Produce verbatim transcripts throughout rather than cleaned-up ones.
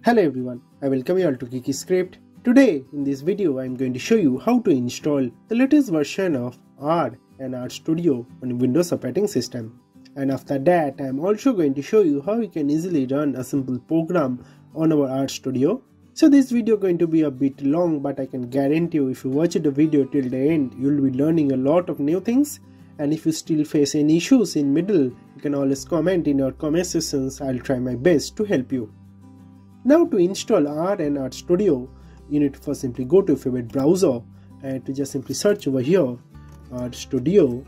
Hello everyone, I welcome you all to Geeky Script. Today in this video I am going to show you how to install the latest version of R and RStudio on Windows operating system. And after that I am also going to show you how you can easily run a simple program on our RStudio. So this video is going to be a bit long, but I can guarantee you if you watch the video till the end you will be learning a lot of new things. And if you still face any issues in middle, you can always comment in your comment sections. I'll try my best to help you. Now to install R and RStudio, you need to first simply go to your favorite browser and to just simply search over here RStudio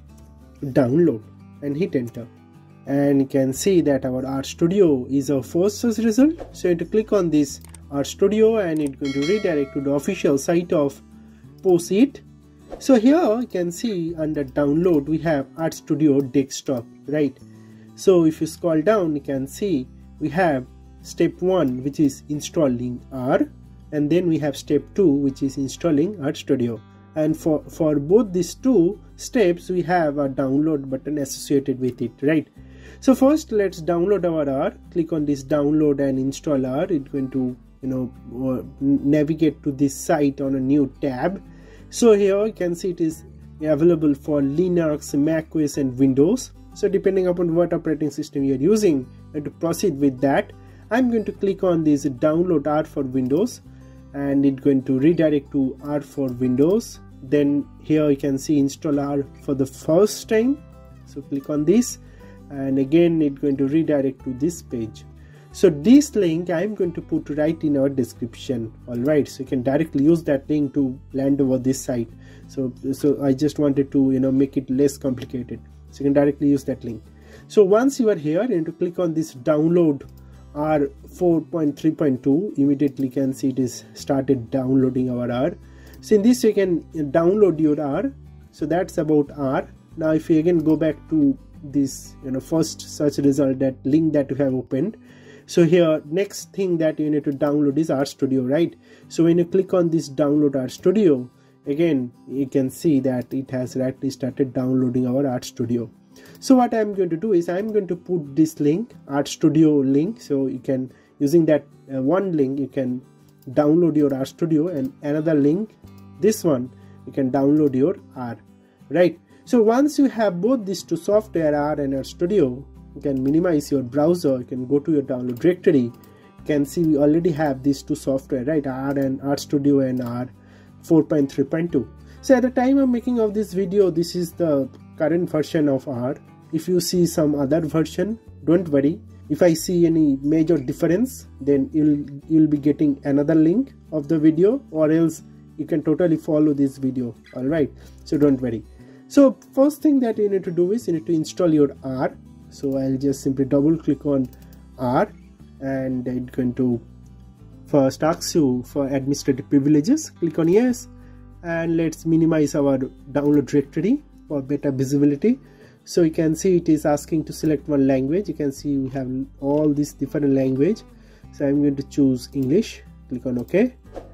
download and hit enter. And you can see that our RStudio is our first search result. So you have to click on this RStudio and it's going to redirect to the official site of POSIT. So here you can see under download we have RStudio Desktop, right? So if you scroll down you can see we have step one, which is installing R, and then we have step two, which is installing RStudio. And for for both these two steps we have a download button associated with it, right? So first let's download our R. Click on this download and install R. It's going to you know navigate to this site on a new tab. So here you can see it is available for Linux, macOS and Windows. So depending upon what operating system you're using, and to proceed with that, I'm going to click on this download R for Windows and it's going to redirect to R for Windows. Then here you can see install R for the first time. So click on this and again it's going to redirect to this page. So this link I'm going to put right in our description. Alright, so you can directly use that link to land over this site. So, so I just wanted to you know make it less complicated. So you can directly use that link. So once you are here, you need to click on this download R four point three point two. Immediately can see it is started downloading our R. So in this you can download your R. So that's about R. Now if you again go back to this you know first search result, that link that you have opened, so here next thing that you need to download is RStudio, right? So when you click on this download RStudio, again you can see that it has rightly started downloading our RStudio. So what I'm going to do is I'm going to put this link, RStudio link, so you can using that uh, one link you can download your RStudio, and another link, this one, you can download your R, right? So once you have both these two software, R and RStudio, you can minimize your browser, you can go to your download directory. You can see we already have these two software, right? R and RStudio and R four point three point two. So at the time of making of this video, this is the current version of R. If you see some other version, don't worry. If I see any major difference, then you'll you'll be getting another link of the video, or else you can totally follow this video. All right, so don't worry. So first thing that you need to do is you need to install your R. So I'll just simply double click on R and it's going to first ask you for administrative privileges. Click on yes, and let's minimize our download directory for better visibility. So you can see it is asking to select one language. You can see we have all these different language. So I'm going to choose English. Click on OK,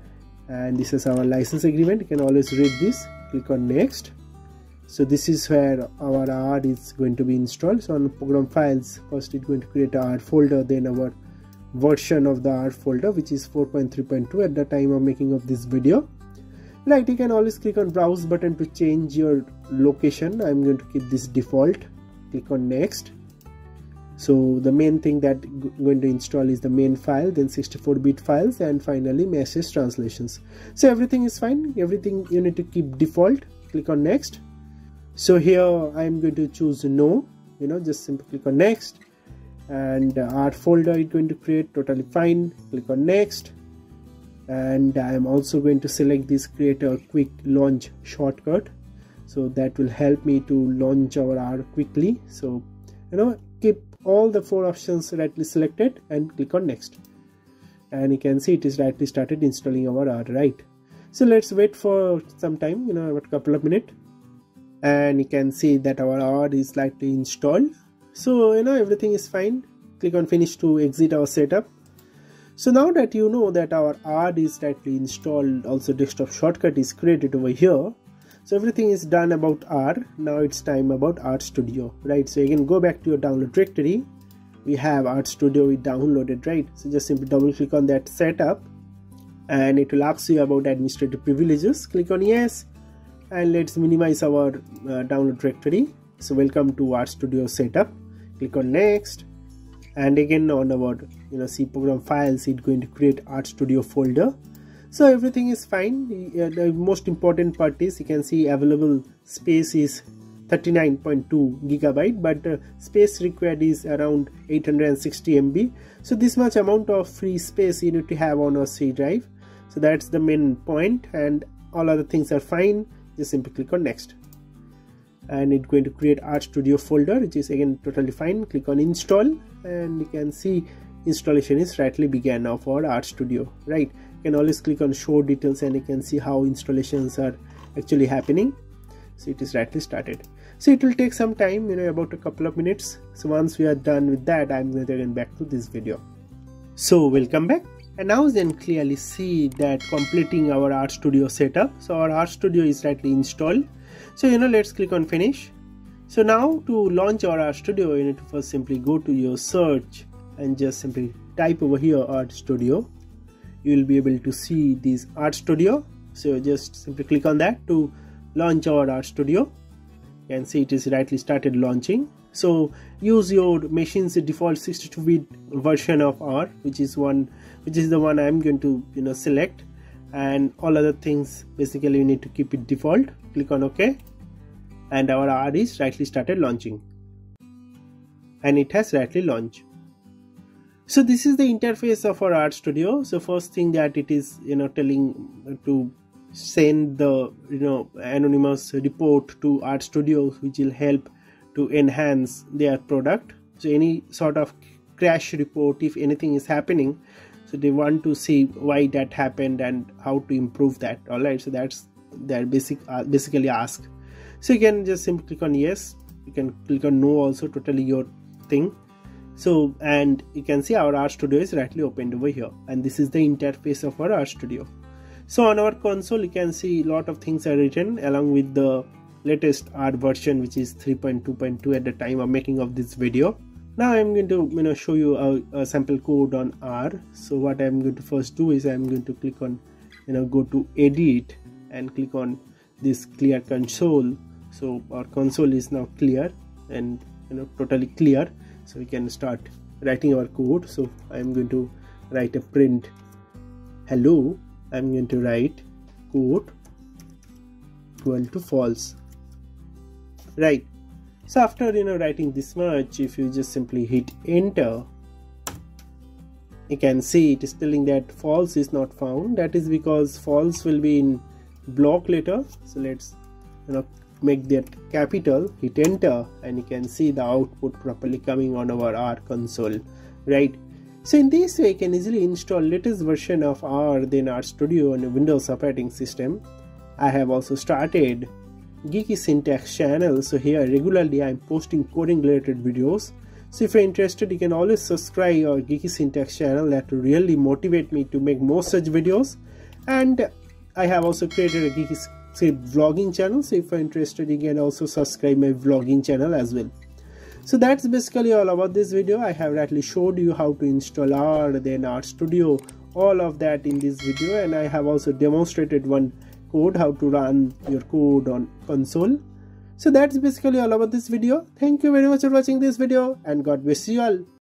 and this is our license agreement. You can always read this. Click on next. So this is where our R is going to be installed. So on program files, first it's going to create a R folder, then our version of the R folder, which is four point three point two at the time of making of this video. Right, you can always click on browse button to change your location. I'm going to keep this default. Click on next. So the main thing that I'm going to install is the main file, then sixty-four bit files, and finally message translations. So everything is fine. Everything you need to keep default. Click on next. So here I'm going to choose no, you know, just simply click on next, and our folder is going to create, totally fine. Click on next, and I am also going to select this create a quick launch shortcut, so that will help me to launch our R quickly. So you know keep all the four options rightly selected and click on next, and you can see it is rightly started installing our R, right? So let's wait for some time, you know, a couple of minutes. And you can see that our R is slightly installed. So you know everything is fine. Click on finish to exit our setup. So now that you know that our R is slightly installed, also desktop shortcut is created over here. So everything is done about R. Now it's time about RStudio, right? So you can go back to your download directory we have RStudio downloaded, right? So just simply double click on that setup, and it will ask you about administrative privileges. Click on yes, and let's minimize our uh, download directory. So welcome to RStudio setup. Click on next, and again on our you know C program files, it's going to create RStudio folder. So everything is fine. The most important part is you can see available space is thirty-nine point two gigabyte, but uh, space required is around eight hundred sixty megabytes. So this much amount of free space you need to have on a C drive. So that's the main point, and all other things are fine. Just simply click on next, and it's going to create RStudio folder, which is again totally fine. Click on install, and you can see installation is rightly began now for RStudio, right? You can always click on show details, and you can see how installations are actually happening. So it is rightly started. So it will take some time, you know, about a couple of minutes. So once we are done with that, I'm going to get back to this video. So welcome back, and now you can clearly see that completing our RStudio setup. So our RStudio is rightly installed. So you know, let's click on finish. So now to launch our RStudio, you need to first simply go to your search and just simply type over here RStudio. You will be able to see this RStudio. So just simply click on that to launch our RStudio. You can see it is rightly started launching. So use your machine's default sixty-two bit version of R, which is one which is the one I'm going to you know select, and all other things basically you need to keep it default. Click on OK, and our R is rightly started launching, and it has rightly launched. So this is the interface of our RStudio. So first thing that it is you know telling to send the you know anonymous report to RStudio, which will help to enhance their product. So any sort of crash report, if anything is happening, so they want to see why that happened and how to improve that. All right, so that's their basic uh, basically ask. So you can just simply click on yes. You can click on no also, totally your thing. So, and you can see our RStudio is rightly opened over here, and this is the interface of our RStudio. So on our console, you can see a lot of things are written along with the latest R version, which is three point two point two at the time of making of this video. Now I'm going to you know show you a, a sample code on R. So what I'm going to first do is I'm going to click on you know go to edit and click on this clear console. So our console is now clear and you know totally clear. So we can start writing our code. So I'm going to write a print hello. I'm going to write code equal to false, right? So after you know writing this much, if you just simply hit enter, you can see it is telling that false is not found. That is because false will be in block later. So let's you know make that capital, hit enter, and you can see the output properly coming on our R console, right? So in this way you can easily install latest version of R, then RStudio on a Windows operating system. I have also started Geeky Syntax channel. So here regularly I'm posting coding related videos. So if you're interested, you can always subscribe our Geeky Syntax channel. That will really motivate me to make more such videos. And I have also created a Geeky Script vlogging channel. So if you're interested, you can also subscribe my vlogging channel as well. So that's basically all about this video. I have rightly showed you how to install R, then RStudio, all of that in this video, and I have also demonstrated one code how to run your code on console. So that's basically all about this video. Thank you very much for watching this video, and God bless you all.